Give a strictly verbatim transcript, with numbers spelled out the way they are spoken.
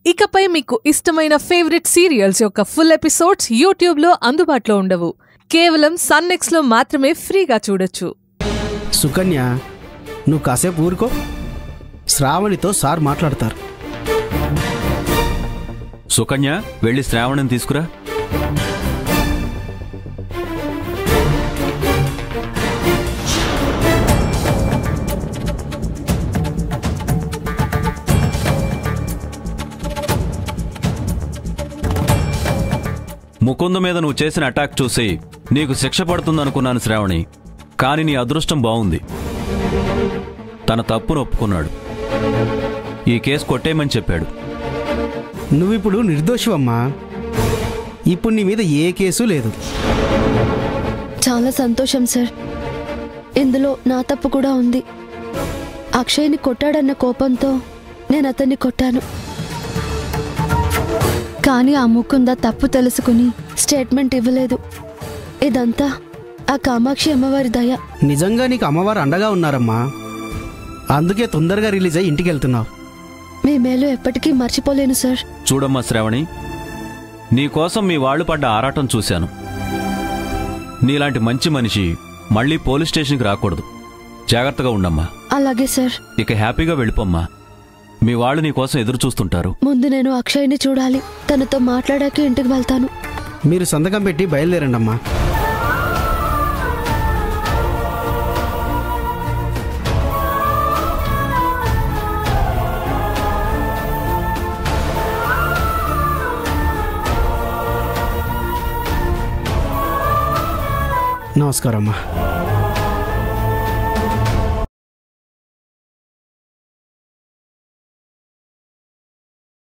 ఇకపై మీకు ఇష్టమైన ఫేవరెట్ సీరియల్స్ యొక్క ఫుల్ ఎపిసోడ్స్ యూట్యూబ్లో అందుబాటులో ఉండవు. కేవలం సన్నెక్స్లో మాత్రమే ఫ్రీగా చూడొచ్చు. సుకన్య, నువ్వు కాసేపు ఊరుకో. శ్రావణితో సార్ మాట్లాడతారు. సుకన్య, వెళ్ళి శ్రావణిని తీసుకురా. ముకుంద మీద నువ్వు చేసిన అటాక్ చూసి నీకు శిక్ష పడుతుందనుకున్నాను శ్రావణి. కాని నీ అదృష్టం బావుంది. తన తప్పును ఒప్పుకున్నాడు. ఈ కేసు కొట్టేయమని చెప్పాడు. నువ్విప్పుడు నిర్దోషివమ్మా. ఇప్పుడు నీ మీద ఏ కేసు లేదు. చాలా సంతోషం సార్. ఇందులో నా తప్పు కూడా ఉంది. అక్షయ్ని కొట్టాడన్న కోపంతో నేను అతన్ని కొట్టాను. కానీ ఆ ముకుంద తప్పు తెలుసుకుని స్టేట్మెంట్ ఇవ్వలేదు. ఇదంతా ఆ కామాక్షి అమ్మవారి దయ. నిజంగా నీకు అమ్మవారు అండగా ఉన్నారమ్మా. అందుకే తొందరగా రిలీజ్ అయ్యి ఇంటికి వెళ్తున్నావు. మీ మేలు ఎప్పటికీ మర్చిపోలేను సార్. చూడమ్మా శ్రావణి, నీకోసం మీ వాళ్లు పడ్డ ఆరాటం చూశాను. నీలాంటి మంచి మనిషి మళ్ళీ పోలీస్ స్టేషన్కి రాకూడదు. జాగ్రత్తగా ఉండమ్మా. అలాగే సార్. ఇక హ్యాపీగా వెళ్ళిపోమ్మా. మీ వాళ్ళు నీకోసం ఎదురు చూస్తుంటారు. ముందు నేను అక్షయ్ని చూడాలి. తనతో మాట్లాడాక ఇంటికి వెళ్తాను. మీరు సంతకం పెట్టి బయలుదేరండమ్మా. నమస్కారం అమ్మా.